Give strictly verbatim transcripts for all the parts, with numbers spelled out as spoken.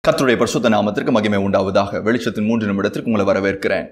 கர்த்தருடைய பரிசுத்த நாமத்திற்கு மகிமை உண்டாவதாக. வெளிச்சத்தின் மூன்று நிமிடத்திற்கு உங்களை வரவேற்கிறேன்.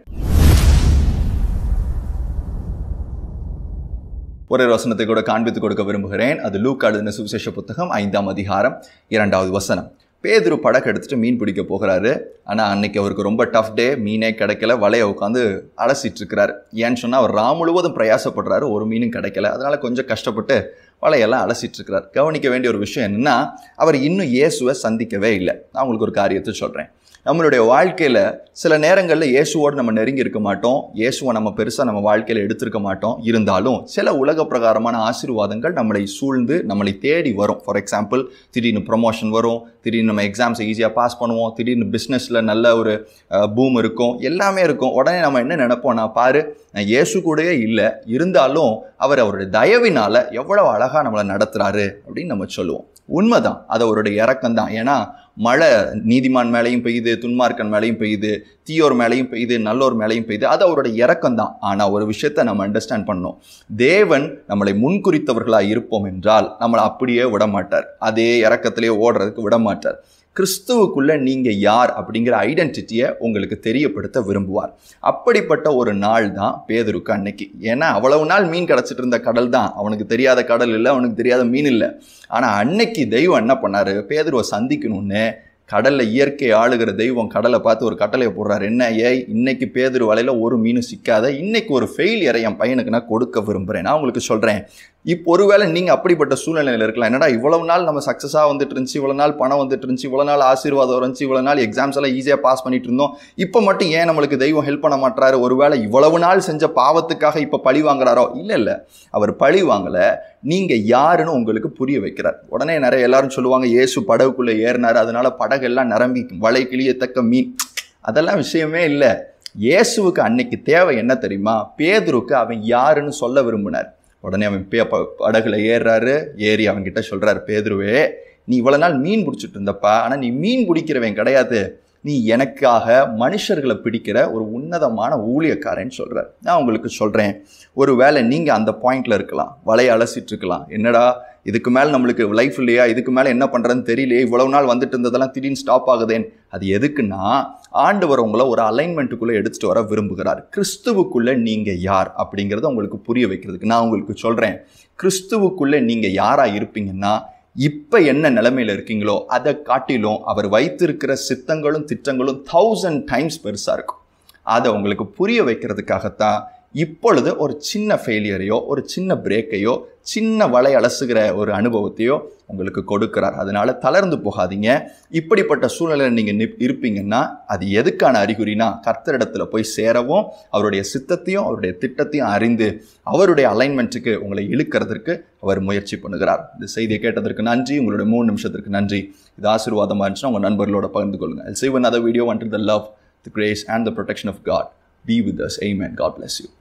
ஒரு வசனத்தை கூட காண்பித்துக் கொடுக்க விரும்புகிறேன். அது லூக்கா எழுதின சுவிசேஷ புத்தகம் ஐந்தாம் அதிகாரம் இரண்டாவது வசனம். பேதுரு படகு எடுத்துட்டு மீன் பிடிக்க போகிறாரு. ஆனால் அன்னைக்கு அவருக்கு ரொம்ப டஃப் டே, மீனே கிடைக்கல. வலையை உட்காந்து அலசிட்டு இருக்கிறாரு. ஏன்னு சொன்னால் அவர் ரா முழுவதும் பிரயாசப்படுறாரு, ஒரு மீனும் கிடைக்கல. அதனால கொஞ்சம் கஷ்டப்பட்டு வலையெல்லாம் அலசிட்டு இருக்கிறார். கவனிக்க வேண்டிய ஒரு விஷயம் என்னன்னா, அவர் இன்னும் இயேசுவை சந்திக்கவே இல்லை. நான் உங்களுக்கு ஒரு காரியத்தை சொல்கிறேன். நம்மளுடைய வாழ்க்கையில் சில நேரங்களில் இயேசுவோடு நம்ம நெருங்கி இருக்க மாட்டோம், இயேசுவை நம்ம பெருசாக நம்ம வாழ்க்கையில் எடுத்திருக்க மாட்டோம். இருந்தாலும் சில உலக பிரகாரமான ஆசீர்வாதங்கள் நம்மளை சூழ்ந்து நம்மளை தேடி வரும். ஃபார் எக்ஸாம்பிள், திடீர்னு ப்ரொமோஷன் வரும், திடீர்னு நம்ம எக்ஸாம்ஸை ஈஸியாக பாஸ் பண்ணுவோம், திடீர்னு பிஸ்னஸில் நல்ல ஒரு பூம் இருக்கும், எல்லாமே இருக்கும். உடனே நம்ம என்ன நினைப்போம்னா, பாரு நான் இயேசு கூடயே இல்லை, இருந்தாலும் அவர் அவருடைய தயவினால் எவ்வளோ அழகாக நம்மளை நடத்துகிறாரு அப்படின்னு நம்ம சொல்லுவோம். உண்மைதான், அது அவருடைய இறக்கம் தான். ஏன்னா மழை நீதிமான் மேலேயும் பெய்யுது, துன்மார்க்கன் மேலேயும் பெய்யுது, தீயோர் மேலேயும் பெய்யுது, நல்லோர் மேலேயும் பெய்யுது. அது அவருடைய இறக்கம் தான். ஆனால் ஒரு விஷயத்தை நம்ம அண்டர்ஸ்டாண்ட் பண்ணணும். தேவன் நம்மளை முன்குறித்தவர்களாக இருப்போம் என்றால் நம்மளை அப்படியே விட மாட்டார், அதே இறக்கத்திலேயே ஓடுறதுக்கு விட மாட்டார். கிறிஸ்துவுக்குள்ள நீங்க யார் அப்படிங்கிற ஐடென்டிட்டியை உங்களுக்கு தெரியப்படுத்த விரும்புவார். அப்படிப்பட்ட ஒரு நாள் தான் பேதுருக்கு அன்னைக்கு. ஏன்னா அவ்வளவு நாள் மீன் கிடச்சிட்டு இருந்த கடல் தான், அவனுக்கு தெரியாத கடல் இல்லை, அவனுக்கு தெரியாத மீன் இல்லை. ஆனால் அன்னைக்கு தெய்வம் என்ன பண்ணாரு, பேதுருவை சந்திக்கணும்னு கடலில் இயற்கை ஆளுகிற தெய்வம் கடலை பார்த்து ஒரு கட்டளையை போடுறாரு. என்ன, ஏய் இன்னைக்கு பேதுரு வலையில் ஒரு மீன் சிக்காத, இன்னைக்கு ஒரு ஃபெயிலியரை என் பையனுக்கு நான் கொடுக்க விரும்புகிறேன். நான் உங்களுக்கு சொல்கிறேன், இப்போ ஒருவேளை நீங்கள் அப்படிப்பட்ட சூழ்நிலையில் இருக்கலாம். என்னடா இவ்வளவு நாள் நம்ம சக்ஸஸாக வந்துட்டு இருந்துச்சு, இவ்வளோ நாள் பணம் வந்துட்டு இருந்துச்சு, இவ்வளோ நாள் ஆசீர்வாதம் இருந்துச்சு, இவ்வளோ நாள் எக்ஸாம்ஸ் எல்லாம் ஈஸியாக பாஸ் பண்ணிட்டு இருந்தோம், இப்போ மட்டும் ஏன் நம்மளுக்கு தெய்வம் ஹெல்ப் பண்ண மாட்டாரு? ஒருவேளை இவ்வளவு நாள் செஞ்ச பாவத்துக்காக இப்போ பழி வாங்குறாரோ? இல்லை இல்லை, அவர் பழி வாங்கலை, நீங்கள் யாருன்னு உங்களுக்கு புரிய வைக்கிறார். உடனே நிறைய எல்லாரும் சொல்லுவாங்க, இயேசு படகுக்குள்ளே ஏறினார், அதனால படகெல்லாம் நிரம்பி வலை கிளியத்தக்க மீன். அதெல்லாம் விஷயமே இல்லை. இயேசுவுக்கு அன்னைக்கு தேவை என்ன தெரியுமா? பேதுருக்கு அவன் யாருன்னு சொல்ல விரும்பினார். உடனே அவன் பே படகுல ஏறுறாரு. ஏறி அவன்கிட்ட சொல்கிறார், பேதுருவே நீ இவ்வளோ நாள் மீன் பிடிச்சிட்டு இருந்தப்பா, ஆனால் நீ மீன் பிடிக்கிறவன் கிடையாது, நீ எனக்காக மனுஷர்களை பிடிக்கிற ஒரு உன்னதமான ஊழியக்காரன்னு சொல்கிறார். நான் உங்களுக்கு சொல்கிறேன், ஒரு வேளை நீங்கள் அந்த பாயிண்டில் இருக்கலாம், வலையை அலசிட்டு இருக்கலாம். என்னடா இதுக்கு மேலே நம்மளுக்கு லைஃப் இல்லையா, இதுக்கு மேலே என்ன பண்ணுறதுன்னு தெரியலையே, இவ்வளவு நாள் வந்துட்டு இருந்ததெல்லாம் திடீர்னு ஸ்டாப் ஆகுதேன். அது எதுக்குன்னா, ஆண்டவர் உங்களை ஒரு அலைன்மெண்ட்டுக்குள்ளே எடுத்துகிட்டு வர விரும்புகிறார். கிறிஸ்துவுக்குள்ளே நீங்கள் யார் அப்படிங்கிறத உங்களுக்கு புரிய வைக்கிறதுக்கு நான் உங்களுக்கு சொல்கிறேன். கிறிஸ்துவுக்குள்ளே நீங்கள் யாராக இருப்பீங்கன்னா, இப்போ என்ன நிலைமையில் இருக்கீங்களோ அதை காட்டிலும் அவர் வைத்திருக்கிற சித்தங்களும் திட்டங்களும் தௌசண்ட் டைம்ஸ் பெருசாக இருக்கும். அதை உங்களுக்கு புரிய வைக்கிறதுக்காகத்தான் இப்பொழுது ஒரு சின்ன ஃபெயிலியரையோ ஒரு சின்ன பிரேக்கையோ சின்ன வலை அலசுகிற ஒரு அனுபவத்தையோ உங்களுக்கு கொடுக்கிறார். அதனால தளர்ந்து போகாதீங்க. இப்படிப்பட்ட சூழ்நிலையில் நீங்கள் நிப் இருப்பீங்கன்னா அது எதுக்கான அறிகுறினா, கர்த்தரிடத்தில் போய் சேரவும் அவருடைய சித்தத்தையும் அவருடைய திட்டத்தையும் அறிந்து அவருடைய அலைன்மெண்ட்டுக்கு உங்களை இழுக்கிறதுக்கு அவர் முயற்சி பண்ணுகிறார். இந்த செய்தியை கேட்டதற்கு நன்றி. உங்களுடைய மூணு நிமிஷத்திற்கு நன்றி. இது ஆசீர்வாதமாக இருந்துச்சுன்னா உங்கள் நண்பர்களோட பகிர்ந்து கொள்ளுங்கள். I'll see you another video until the love, the grace and the protection of God be with us. Amen. God bless you.